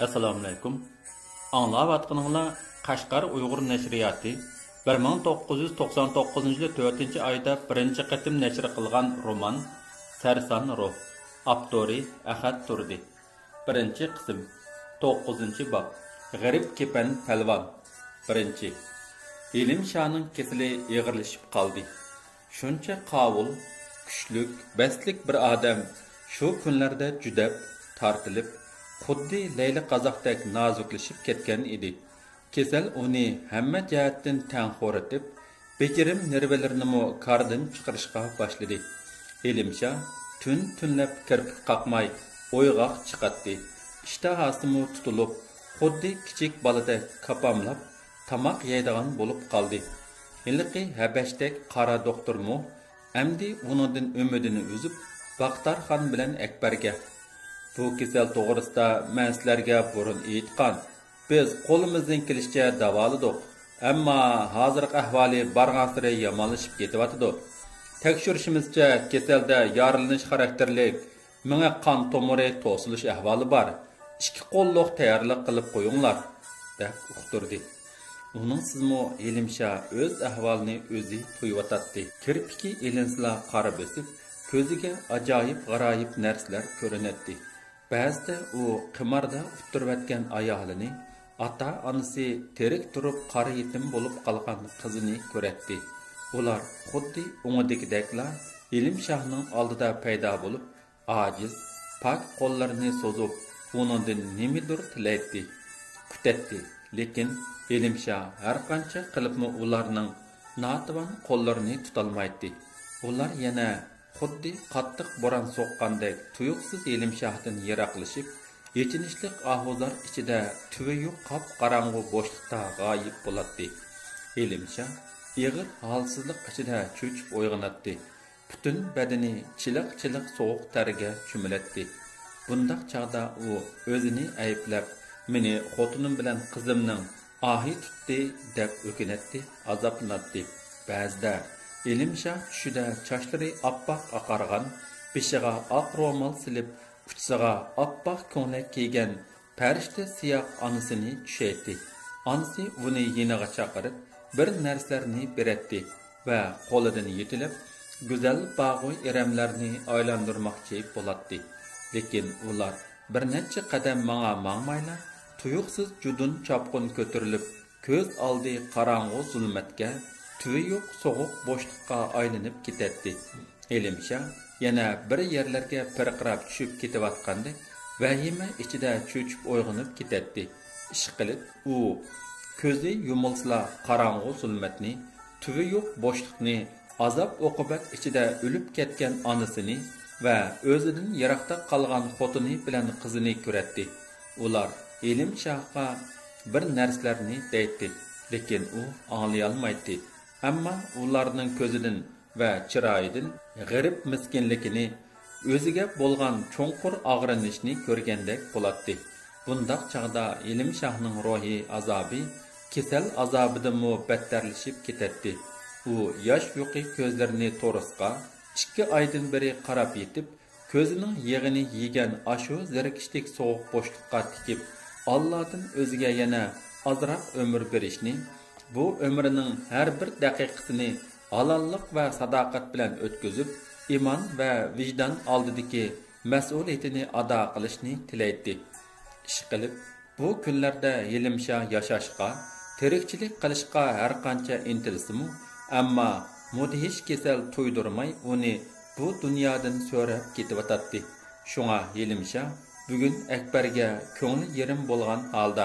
Assalamu alaykum. Anlayatqanыңlar Qashqar Uyg'ur nashriyati 1999 yil 4-oyda birinchi qatim nashr qilgan roman Sarson Ruh. Avtori Ahad Turdi. Birinchi qism 9-bob. G'arib kepan palvon. Birinchi. Ilim shaning kesili eg'irlashib qoldi. Shuncha qavul, kuchlik, bestlik bir odam shu kunlarda judab tortilib xuddi Leyla qazoqdek nozuklashib ketgan edi. Kesal uni hamma jihatdan tanxo'ritib, bekirim nervalarini kardan chiqarishga boshladi. Ilimsha tunlab kirpik qaqmay o'yg'oq chiqatdi. Ishtahasimi tutilib, xuddi kichik boladek kapamlab tamoq yeydigan bo'lib qoldi. Ilqi Habashdek qora doktormu amdi uningdan umidini uzib, Baxtarxon bilan Akbarga bu kasal to'g'risida men sizlarga burun aytgan. Biz qo'limizdan kelishicha davoladik. Ammo hozirgi ahvoli barg'asiri yomonlashib ketyapti. Tekshirishimizcha kasalda yorilanish xarakterlik menga qon tomiri to'silish ahvoli bor. Ikki qo'lliq tayyorlik qilib qo'yinglar, deb uqtirdi. Uning sizmo Ilimsha o'z ahvolini o'zi tuyuvatdi. Kirpiki ilinsla qora bosib, ko'ziga ajoyib g'aroyib narsalar ko'rinadi. Ba'zida u qimarda o'tirayotgan ayolini, ota-onasi terik turib qora yetim bo'lib qolgan qizini ko'radi. Ular xuddi o'ngidagideklar Ilimshahning oldida paydo bo'lib, ojiz, pak qo'llarini so'zib, uningdan nimadir tilaydi, kutadi. Lekin Ilimshah har qancha qilibmi ularning notvan qo'llarini tutolmaydi. Ular yana xuddi qattiq bo'ron soqqandek tuyuqsiz Ilimshahdan yiroqlashib, yechinishlik ahvozlar ichida tuvi yo'q qop-qorong'u bo'shliqda g'oyib bo'ladi. Ilimshah ig'ir holsizlik ichida cho'chib uyg'onadi. Butun badani chiliq-chiliq sovuq targa cho'miladi. Bundaq chaqda u o'zini ayblab, meni xotinim bilan qizimning ohi tutdi deb o'kinadi, azoblanadi. Ba'zida Ilimshah tushida chochlari oppoq oqargan, beshiga oq ro'mol silib, uchsiga oppoq ko'ylak kiygan farishta siyoq onasini tushaydi. Onasi uni yeniga chaqirib, bir narsalarni beradi va qo'lidan yetilib, go'zal bog'oy eramlarni aylantirmoqchi bo'ladi. Lekin ular bir necha qadam mangmaylar, tuyuqsiz judun chopqin ko'tarilib, ko'z oldi qorong'u zulmatga, tuvi yo'q sovuq bo'shliqqa aylanib ketadi. Ilimshah yana bir yerlarga pirqirab tushib ketayotganda vahima ichida cho'chib uyg'onib ketadi. Ishqilib u ko'zi yumilsa qorong'u zulmatni, tuvi yo'q bo'shliqni, azob oqibat ichida o'lib ketgan onasini va o'zidan yiroqda qolgan xotini bilan qizini ko'radi. Ular Ilimshahga bir narsalarni deydi, lekin u anglay olmaydi. Ammo ularning ko'zidan va chiroyidan g'arib miskinligini, o'ziga bo'lgan cho'nqur og'rinishni ko'rgandek bo'ladi. Bundaq chaqda Ilimshahning ruhi azobi kasal azobidan battarlashib ketadi. U yosh yo'qi ko'zlarini to'risqa 2 oydan beri qarab yetib, ko'zining yig'ini yegan ashu zirkishlik sovuq bo'shliqqa tikib, Allohdan o'ziga yana azroq umr berishni, bu umrining har bir daqiqasini halollik va sadoqat bilan o'tkazib, iymon va vijdon oldidagi mas'uliyatini ado qilishni tilaydi. Ishqilib, bu kunlarda Ilimshah yashashga, tirikchilik qilishga har qancha intilsimi, ammo mudhish kasal to'ydirmay uni bu dunyodan so'rab ketyapti. Shunga Ilimshah bugun Akbarga ko'ngli yerim bo'lgan holda,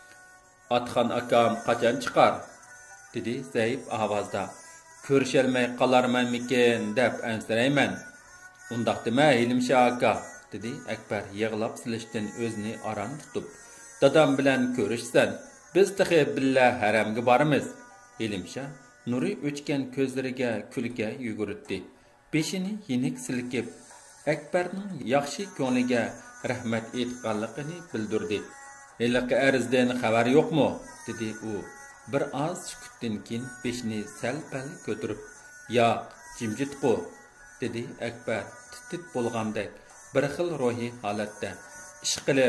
"Atxon akam qachon chiqar?" dedi zaif ovozda. "Ko'risholmay qolarmanmikin deb ansirayman." "Undaq dema Ilimshah aka," dedi Akbar yig'lab silishdan o'zini aron tutib. "Dadam bilan ko'rishsan, biz taxi billa haramga boramiz." Ilimshah nuri o'chgan ko'zlariga kulga yugurdi. Beshini yenik silkib, Akbarning yaxshi ko'ngliga rahmat aytganligini bildirdi. "Haliqi arzdan xabar yo'qmi?" dedi u. Bir oz sukutdan keyin beshini sal-pal ko'tarib, "Yo'q, jimjit qo", dedi Akbar titit bo'lgandek bir xil ruhiy holatda. "Ishqilib,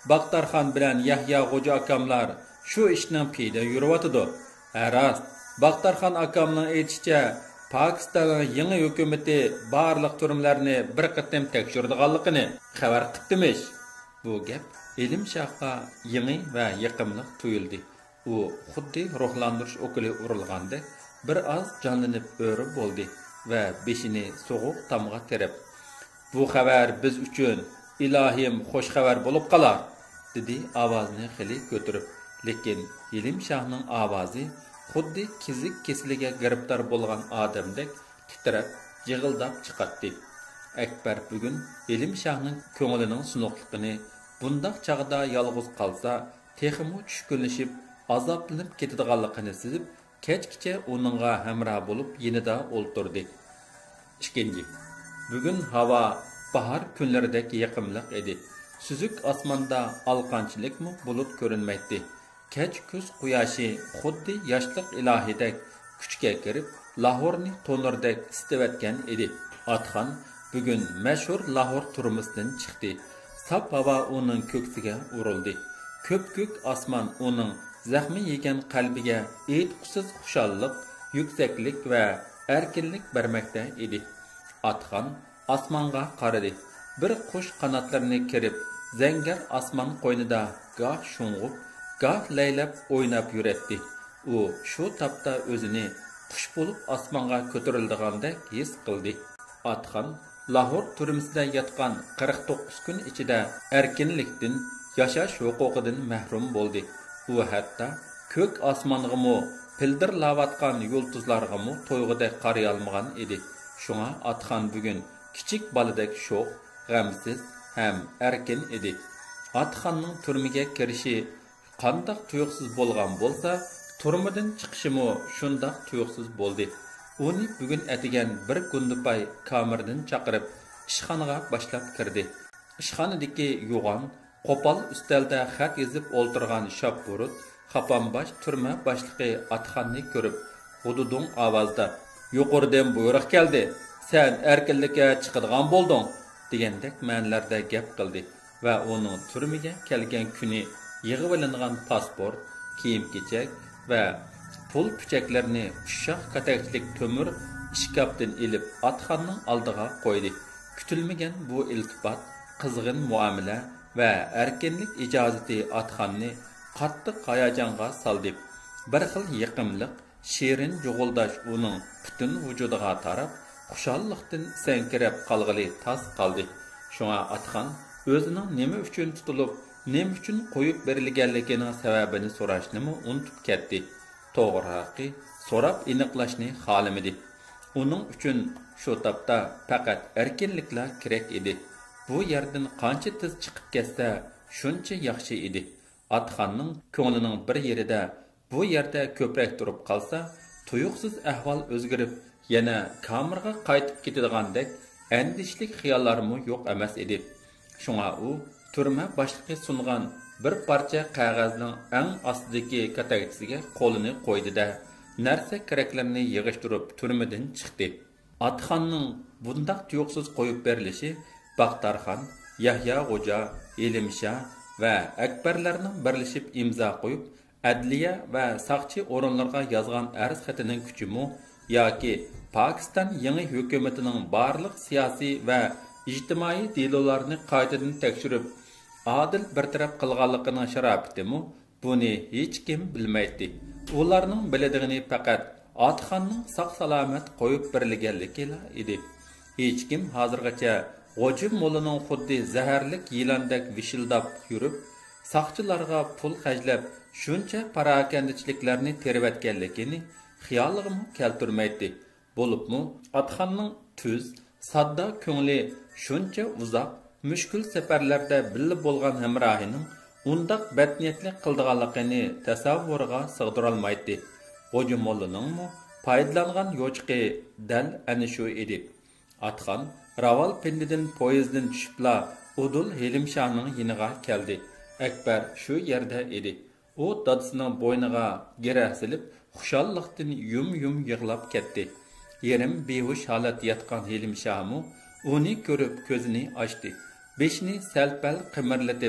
Baxtarxon bilan Yahya Xo'ja akamlar shu ishning peyda yuribotidi. Rost, Baxtarxon akamning aytishicha, Pokistonning yangi hukumati barliq turmlarni bir qatim tekshirdiganligini xabar qildimish. Bu gap Elim Shohga yangi va yiqimliq tuyuldi. U xuddi ruhlantirish o'kili urilgandek bir oz jonlanib o'rib bo'ldi va beshini so'g'uq tamg'a terib, "Bu xabar biz uchun ilohim xush xabar bo'lib qolar", dedi ovozini xili ko'tarib. Lekin Elim Shohning ovozi xuddi kizik kesiliga giribdor bo'lgan odamdek titrab, yig'ildab chiqatdi. Akbar bugun Elim Shohning ko'nglining sunuqligini, bundoq chaqda yolg'iz qolsa, texmu tushkunlashib, azoblanib ketadiganligini sezib, kechgacha uningga hamroh bo'lib yinida o'ltirdi. Ikkinchi, bugun havo bahor kunlaridek yoqimli edi. Suzuk osmonda alqanchilikmi bulut ko'rinmaydi. Kech kuz quyoshi xuddi yoshlik ilohidek kuchga kirib, Lahorni to'nirdek istivatgan edi. Atxon bugun mashhur Lahor turmisidan chiqdi. Sap havo uning ko'ksiga urildi. Ko'p-ko'k osmon uning zaxmi yegan qalbiga aytqusiz xushallik, yuksaklik va erkinlik bermoqda edi. Atxon osmonga qaradi. Bir qush qanotlarini kerib, zangar osmon qo'ynida goh sho'ng'ib, goh laylab o'ynab yuratdi. U shu topda o'zini qush bo'lib osmonga ko'tarildigandek his qildi. Atxon Lahor turmisida yotgan 49 kun ichida erkinlikdan, yashash huquqidan mahrum bo'ldi. U hatto ko'k osmong'imi, pildirlayotgan yulduzlarg'imi to'yg'idek qaray olmagan edi. Shunga Atxon bugun kichik boladek sho'x, g'amsiz ham erkin edi. Atxonning turmiga kirishi qandoq tuyuqsiz bo'lgan bo'lsa, turmidan chiqishimi shundoq tuyuqsiz bo'ldi. Uni bugun atigan bir gundupay kamirdan chaqirib, ishxonaga boshlab kirdi. Ishxonadagi yo'g'on, qo'pol ustalda xat yozib o'ltirgan shopburut, xapanbosh turma boshlig'i Atxonni ko'rib, g'ududung ovozda "Yuqoridan buyruq keldi. Sen erkinlikka chiqadigan bo'lding", degandek ma'nolarda gap qildi va uning turmiga kelgan kuni yig'ib olingan pasport, kiyim-kechak va pul puchaklarini ushoq katakchilik to'mir ishkabdan ilib Atxonning oldiga qo'ydi. Kutilmagan bu iltifot, qizg'in muomala va erkinlik ijozati Atxonni qattiq hayajonga soldi. Bir xil yiqimliq, shirin jug'uldash uning butun vujudiga tarab, xushallikdan sankirab qolg'ili tas qoldi. Shunga Atxon o'zining nima uchun tutilib, nima uchun qo'yib berilganligining sababini so'rashni unutib ketdi. To'g'ri, so'rab aniqlashni xohlamadi. Uning uchun shu topda faqat erkinliklar kerak edi. Bu yerdan qancha tez chiqib ketsa, shuncha yaxshi edi. Atxonning ko'nglining bir yerida bu yerda ko'proq turib qolsa, tuyuqsiz ahvol o'zgarib, yana kamirga qaytib ketadigandek andishlik xiyollarmi yo'q emas edi. Shunga u turma boshlig'i sungan bir parcha qog'ozning eng ostidagi katakchisiga qo'lini qo'ydi-da, narsa keraklarni yig'ishtirib turmadan chiqdi. Atxonning bundaq tuyuqsiz qo'yib berilishi Baxtarxon, Yahya Xo'ja, Elim Shoh va Akbarlarning birlashib imzo qo'yib, adliya va saqchi o'rinlarga yozgan arz xatining kuchimi yoki Pokiston yangi hukumatining barliq siyosiy va ijtimoiy delolarni qaytadan tekshirib, adil bartaraf qilganligining sharofitimi, buni hech kim bilmaydi. Ularning biladigini faqat Atxonning sog'-salomat qo'yib berilganligi edi. Hech kim hozirgacha Xo'ja mo'lining xuddi zaharlik yilondek vishildab yurib, saqchilarga pul xajlab, shuncha parakandichiliklarni tervatganligini xiyoliga keltirmaydi. Bo'libmi, Atxonning tuz, sadda ko'ngli shuncha uzoq, mushkul safarlarda birga bo'lgan hamrohining undaq badniyatlik qildiganligini tasavvurga sig'dira olmaydi. Xo'ja mo'lining foydalangan yo'chiqi dal ana shu edi. Atxon Ravalpindidan poyezddan tushibla Udul Elim Shohning yiniga keldi. Akbar shu yerda edi. U dadasining bo'yniga gira silib, xushallikdan yum-yum yig'lab ketdi. Yerim behush holat yotgan Elim Shohmu uni ko'rib ko'zini ochdi. Beshini sal-pal qimirlatib,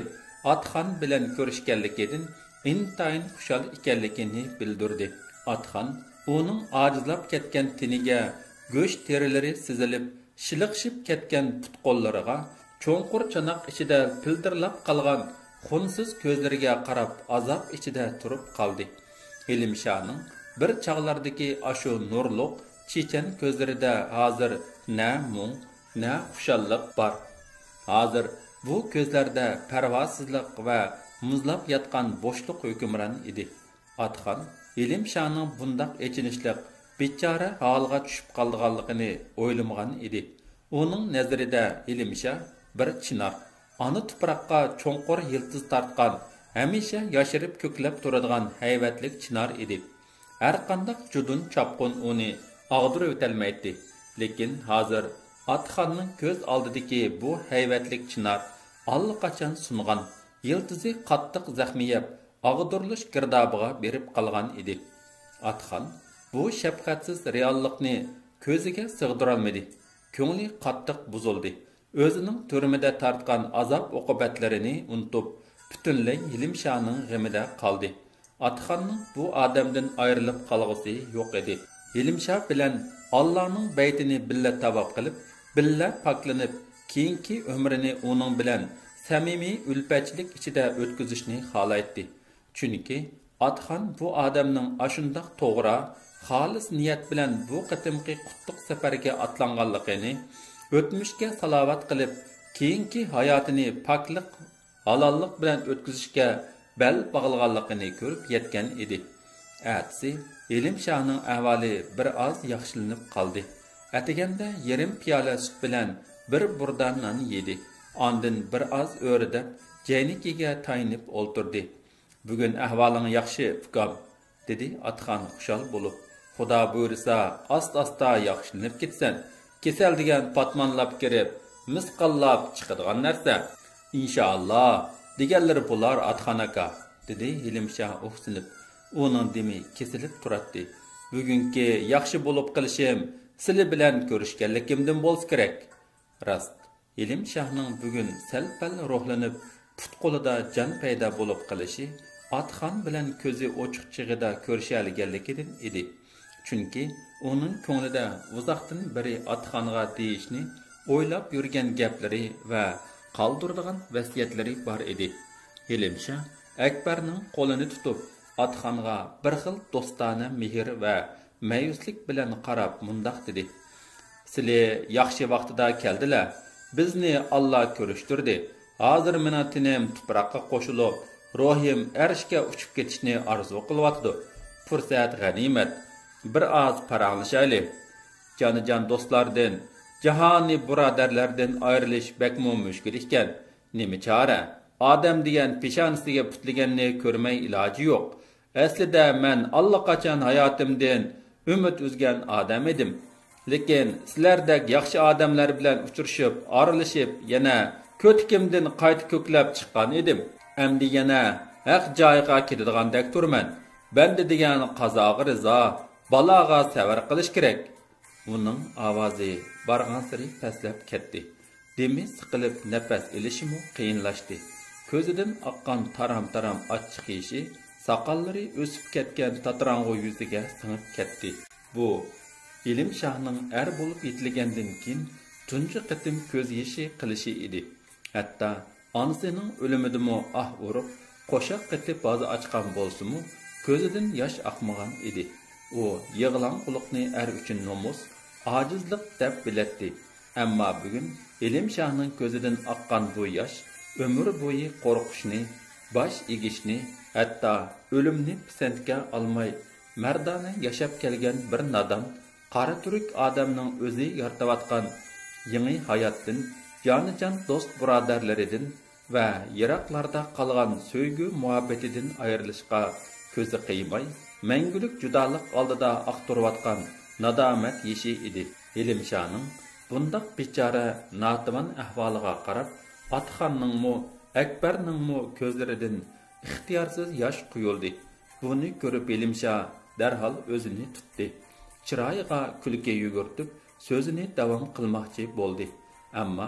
Atxan bilan ko'rishganligidan intayin xushal ekanligini bildirdi. Atxan uning ojizlab ketgan teniga, go'sht terilari sizilib, shiliqshib ketgan put-qo'llariga, cho'nqur chanoq ichida pildirlab qolgan xunsiz ko'zlariga qarab azob ichida turib qoldi. Ilimshaning bir chog'lardagi ashu nurliq chechan ko'zlarida hozir na mung, na xushalliq bor. Hozir bu ko'zlarda parvosizlik va muzlab yotgan bo'shliq hukmron edi. Atxan Ilimshaning bundaq echinishliq bechora holga tushib qolganligini o'ylamagan edi. Uning nazarida Ilimsha bir chinor, ona tuproqqa cho'nqur yiltiz tortgan, hamisha yashirib ko'klab turadigan hayvatlik chinor edi. Har qanday judun chopqun uni og'dirib o'tolmaydi. Lekin hozir Atxanning ko'z oldidagi bu hayvatlik chinor allaqachon sungan, yiltizi qattiq zaxmi yeb, og'dirilish girdobiga berib qolgan edi. Atxan bu shafqatsiz reallikni ko'ziga sig'dirolmadi. Ko'ngli qattiq buzildi. O'zining turmida tortgan azob oqibatlarini unutib, butunlay Ilimshaning g'amida qoldi. Atxanning bu odamdan ayrilib qolg'isi yo'q edi. Ilimsha bilan Allohning baytini billa tavob qilib, billa poklanib, keyingi umrini uning bilan samimiy ulpachilik ichida o'tkazishni xohlaydi. Chunki Atxan bu odamning ashundoq to'g'ri, xolis niyat bilan bu qatimqi qutluq safarga atlanganligini, o'tmishga salovat qilib, keyingi hayotini poklik, halollik bilan o'tkazishga bel bog'laganligini ko'rib yetgan edi. Atsi Ilimshaning ahvoli bir oz yaxshilanib qoldi. Atiganda yarim piyola sut bilan bir burda non yedi. Ondan bir oz o'rida jaynikiga tayinib o'ltirdi. Bugun ahvoling yaxshi, ukam, dedi Atxan xushal bo'lib. Xudo buyursa, asta-asta yaxshilanib ketsan. Kesal degan patmonlab kirib, misqallab chiqadigan narsa. Inshaalloh, deganlari bular Atxan aka, dedi Ilimsha o'xsinib. Uning demi kesilib turadi. Bugungi yaxshi bo'lib qilishim sizlar bilan ko'rishganligimdan bo'lsa kerak. Rost, Ilimshahning bugun sal-pal ruhlanib, put-qo'lida jon paydo bo'lib qilishi Atxan bilan ko'zi ochiq chig'ida ko'rishalganligidan edi. Chunki uning ko'nglida uzoqdan beri Atxanga deyishni o'ylab yurgan gaplari va qoldiradigan vasiyatlari bor edi. Ilimsha Akbarning qo'lini tutib, Atxanga bir xil do'stona mehr va mayuslik bilan qarab mundoq dedi. Sizlar yaxshi vaqtida keldilar. Bizni Alloh ko'rishtirdi. Hozir meni tinim tuproqqa qo'shilib, ruhim arshga uchib ketishni orzu qilyapti. Fursat g'animat. Bir oz paranglashaylik. Jonajon do'stlardan, jahoniy birodarlardan ayrilish bakmo mushkul ekan. Nima chora? Odam degan peshonasiga putlaganni ko'rmay iloji yo'q. Aslida men allaqachon hayotimdan umid uzgan odam edim. Lekin sizlardek yaxshi odamlar bilan uchrashib, arilishib, yana ko'tikimdan qayta ko'klab chiqqan edim. Endi yana haq joyiga ketadigandek turman. Banda degan qazoga rizo, baloga savar qilish kerak. Uning ovozi barg'ansiri pastlab ketdi. Demi siqilib nafas olishimi qiyinlashdi. Ko'zidan oqqan taram-taram achchiq yeshi soqollari o'sib ketgan tatrang'u yuziga singib ketdi. Bu Ilimshahning er bo'lib yetilgandan keyin tunji qatim ko'z yeshi qilishi edi. Hatto onasining o'limidimi urib, qo'shaq qatib bozi ochgan bo'lsa-mu, ko'zidan yosh oqmagan edi. U yig'lan quliqni er uchun nomus, ojizlik deb bilatdi. Ammo bugun Ilimshahning ko'zidan oqqan bu yosh ömür bo'yi qo'rqishni, bosh egishni, hatto o'limni pisandga olmay mardona yashab kelgan bir nodon, qora turk odamning o'zi yaratayotgan yangi hayotdan, jonijon do'st birodarlaridan va yiroqlarda qolgan so'ygu muhabbatidan ayrilishga ko'zi qiymay, mangulik judolik oldida aqtirayotgan nadomat yeshi edi. Ilimshaning bundaq bechora notiman ahvoliga qarab, Atxanningmi, Akbarningmi ko'zlaridan ixtiyorsiz yosh quyildi. Buni ko'rib Ilimsha darhol o'zini tutdi. Chiroyiga kulki yugurtib, so'zini davom qilmoqchi bo'ldi. Ammo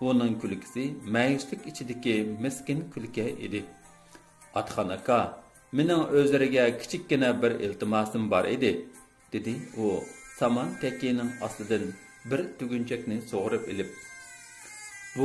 Onun kulkisi məyuslik içidiki miskin kulke idi. Atxan aka, mening o'zlariga kichikkina bir iltimosim bor edi, dedi u saman tekining ostidan bir tugunchakni sug'urib ilib. Bu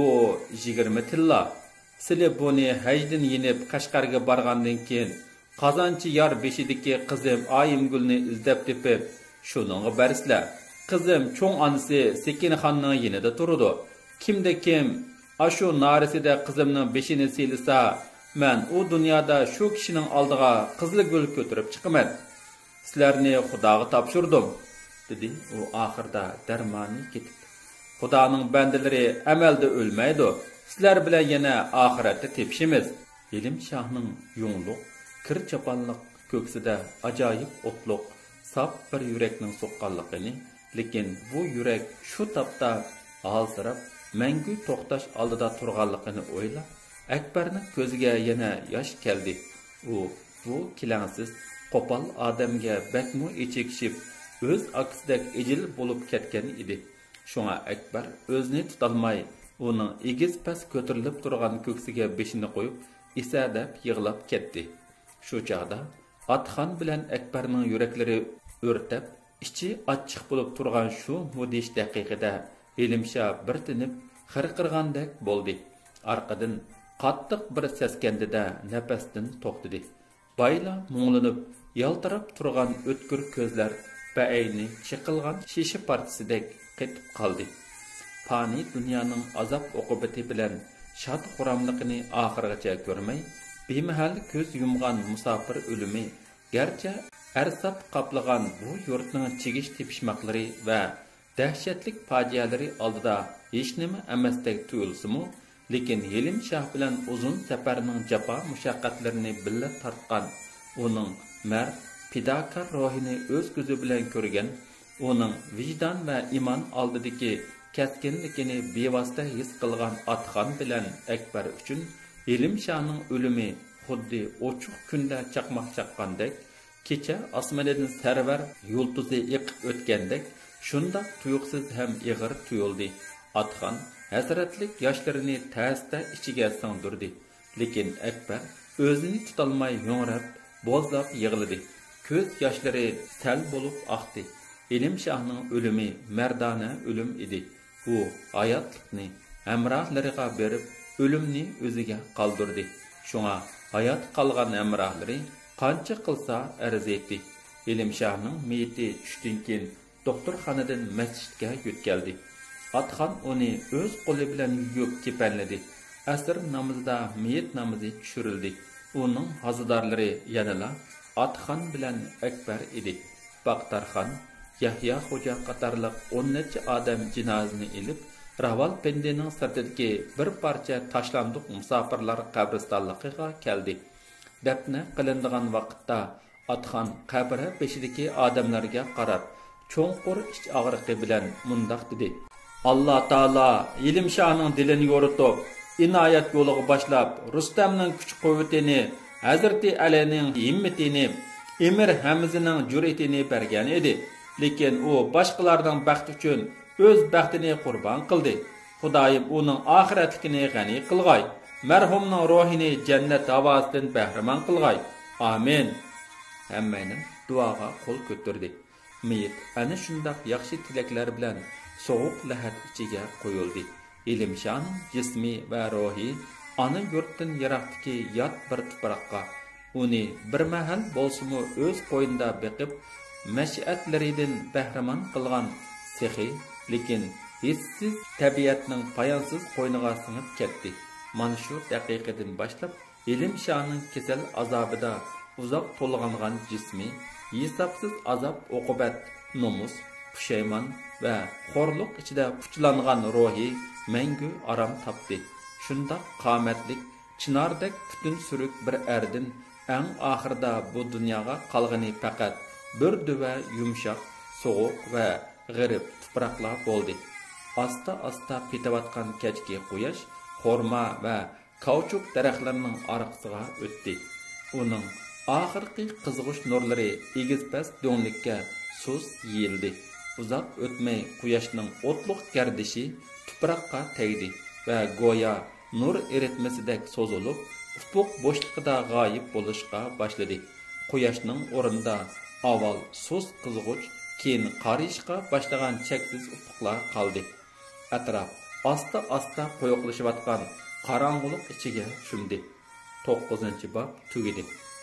20 tilla. Sizlar buni hajdin yenib Qashqarga borgandan keyin Qozonchi yor beshidagi qizim Oyimgulni izlab tepib, shuningga barsizlar. Qizim cho'ng onasi Sekinxonning yanida turdi. Kimda kim ashu narisida qizimning beshini silisa, men u dunyoda shu kishining oldiga qizil gul ko'tarib chiqaman. Sizlarni Xudoga topshirdim, dedi u oxirda darmoni ketib. Xudoning bandalari amalda o'lmaydi. Sizlar bilan yana oxiratda tepishimiz. Ilim Shohning yungluq, kir chapanliq ko'ksida ajoyib o'tliq, sap bir yurakning so'qqanligini, lekin bu yurak shu topda alsirab, mangu to'xtash oldida turganligini o'ylab, Akbarning ko'ziga yana yosh keldi. U bu kilangsiz, qo'pol odamga bakmu echikishib, o'z aksidak ejil bo'lib ketgan edi. Shunga Akbar o'zini tutolmay, uning egiz pas ko'tarilib turgan ko'ksiga beshini qo'yib, isadab yig'lab ketdi. Shu chaqda Atxon bilan Akbarning yuraklari o'rtab, ichi achchiq bo'lib turgan shu mudish daqiqada Ilimshoh bir tinib, xirqirgandek bo'ldi. Arqadan qattiq bir saskandida nafasdan to'xtadi. Bayla muңlanib, yaltirab turgan o'tkir ko'zlar ba'ayni chiqilgan shisha partisidek qetib qoldi. Fani dunyoning azob uqubati bilan shod xuramliqini oxirigacha ko'rmay, bemahal ko'z yumgan musofir o'limi, garchi arsab qaplagan bu yurtning chigish tepishmoqlari va dahshatlik fojialari oldida hech nima emasdek tuyulsa-mu, lekin Ilimshoh bilan uzun safarning jafo mushaqqatlarini billa tortgan, uning mard, fidokor ruhini o'z ko'zi bilan ko'rgan, uning vijdon va iymon oldidagi keskinlikini bevosita his qilgan Atxon bilan Akbar uchun Ilimshohning o'limi xuddi ochiq kunda chaqmoq chaqqandek, kecha osmonidan sarvar yulduzi eqib o'tgandek, shundoq tuyuqsiz ham ig'ir tuyuldi. Atxon hasratlik yoshlarini tasda ichiga singdirdi, lekin Akbar o'zini tutolmay yo'nrab, bo'zlab yig'ladi. Ko'z yoshlari sal bo'lib oqdi. Ilimshohning o'limi mardona o'lim edi. U hayotlikni hamrohlariga berib, o'limni o'ziga qoldirdi. Shunga hayot qolgan hamrohlari qancha qilsa arziydi. Ilimshohning meyiti tushdan keyin doktorxonadan masjidga yetkazdi. Atxon uni o'z qo'li bilan yuvib kepanladi. Asr namozida meyit namozi tushirildi. Uning hazidorlari yanala Atxon bilan Akbar edi. Baxtarxon, Yahya xo'ja qatorliq 10 necha odam jinozasini ilib, Ravalpindining sirtidagi bir parcha tashlandiq musofirlar qabristonligiga keldi. Dafna qilinadigan vaqtda Atxon qabri beshidagi odamlarga qarab, cho'nqur ich og'riqi bilan mundoq dedi: Alloh taolo Ilimshohning dilini yo'ritib, inoyat yo'liga boshlab, Rustamning kuch-quvvatini, Hazrati Alining himmatini, Emir Hamzaning jur'atini bergan edi. Lekin u boshqalarning baxti uchun o'z baxtini qurbon qildi. Xudoyim uning oxiratligini g'ani qilg'ay, marhumning ruhini jannat havosidan bahramand qilg'ay. Amin. Hammaning duoga qo'l ko'tardi. Meyit ana shundoq yaxshi tilaklar bilan sovuq lahat ichiga qo'yildi. Ilimshohning jismi va ruhi ana yurtdan yiroqdagi yot bir tuproqqa, uni bir mahal bo'lsa-mu o'z qo'yinda beqib, mashiatlaridan bahramand qilgan sehi, lekin hissiz tabiatning poyonsiz qo'yniga singib ketdi. Mana shu daqiqadan boshlab Ilimshohning kasal azobida uzoq to'lg'angan jismi, hisobsiz azob uqubat, nomus, pushaymon va xo'rliq ichida puchlangan ruhi mangu aram topdi. Shundoq qomatlik, chinordek butun suruk bir erdin eng oxirida bu dunyoga qolgani faqat bir duva yumshoq, sovuq va g'arib tuproqlar bo'ldi. Asta-asta petayotgan kechki quyosh xorma va kauchuk daraxtlarning orqasiga o'tdi. Uning oxirgi qizg'ish nurlari egizpas do'nglikka suz yildi. Uzoq o'tmay quyoshning o'tliq gardishi tuproqqa tegdi. va go'yo nur eritmasidek so'zilib, ufuq bo'shliqida g'oyib bo'lishga boshladi. Quyoshning o'rnida avval sust qizg'uch, keyin qarishga boshlagan cheksiz ufuqlar qoldi. Atrof asta-asta qo'yoqlashayotgan qorong'ulik ichiga shumdi. 9-bob tugadi.